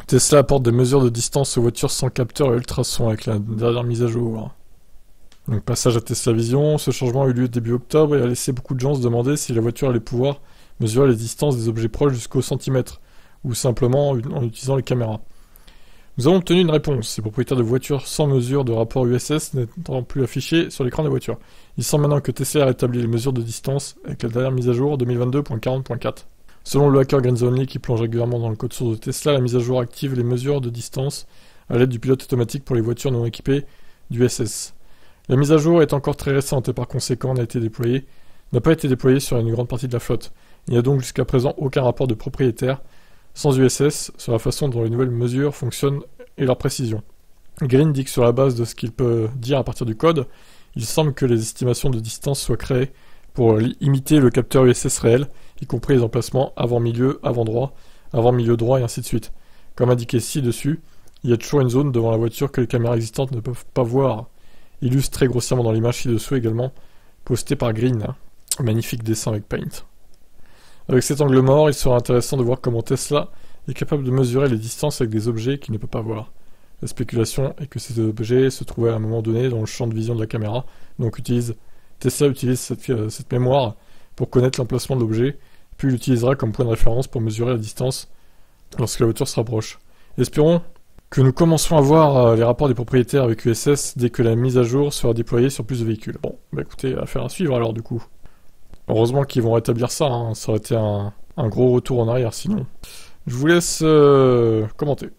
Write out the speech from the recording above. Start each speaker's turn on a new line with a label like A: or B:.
A: Tesla apporte des mesures de distance aux voitures sans capteur et ultrasons avec la dernière mise à jour. Donc passage à Tesla Vision, ce changement a eu lieu début octobre et a laissé beaucoup de gens se demander si la voiture allait pouvoir mesurer les distances des objets proches jusqu'au centimètre, ou simplement en utilisant les caméras. Nous avons obtenu une réponse. Les propriétaires de voitures sans mesure de rapport USS n'étant plus affichés sur l'écran de la voiture. Il semble maintenant que Tesla a rétabli les mesures de distance avec la dernière mise à jour 2022.40.4. Selon le hacker GreenZonely qui plonge régulièrement dans le code source de Tesla, la mise à jour active les mesures de distance à l'aide du pilote automatique pour les voitures non équipées d'USS. La mise à jour est encore très récente et par conséquent n'a pas été déployée sur une grande partie de la flotte. Il n'y a donc jusqu'à présent aucun rapport de propriétaire sans USS sur la façon dont les nouvelles mesures fonctionnent et leur précision. Green dit que sur la base de ce qu'il peut dire à partir du code, il semble que les estimations de distance soient créées pour imiter le capteur USS réel, y compris les emplacements avant-milieu, avant-droit, avant-milieu droit et ainsi de suite. Comme indiqué ci-dessus, il y a toujours une zone devant la voiture que les caméras existantes ne peuvent pas voir. Illustré grossièrement dans l'image ci-dessous également, postée par Green. Magnifique dessin avec Paint. Avec cet angle mort, il sera intéressant de voir comment Tesla est capable de mesurer les distances avec des objets qu'il ne peut pas voir. La spéculation est que ces objets se trouvaient à un moment donné dans le champ de vision de la caméra, donc Tesla utilise cette mémoire pour connaître l'emplacement de l'objet, puis l'utilisera comme point de référence pour mesurer la distance lorsque la voiture se rapproche. Espérons que nous commencerons à voir les rapports des propriétaires avec USS dès que la mise à jour sera déployée sur plus de véhicules. Bon, bah écoutez, affaire à suivre alors du coup. Heureusement qu'ils vont rétablir ça, hein. Ça aurait été un gros retour en arrière sinon. Je vous laisse commenter.